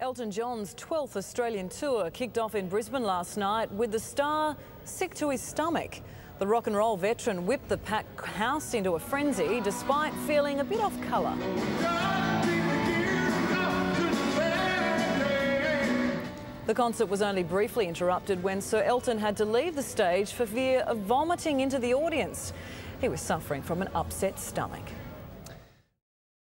Elton John's 12th Australian tour kicked off in Brisbane last night with the star sick to his stomach. The rock and roll veteran whipped the packed house into a frenzy despite feeling a bit off colour. The concert was only briefly interrupted when Sir Elton had to leave the stage for fear of vomiting into the audience. He was suffering from an upset stomach.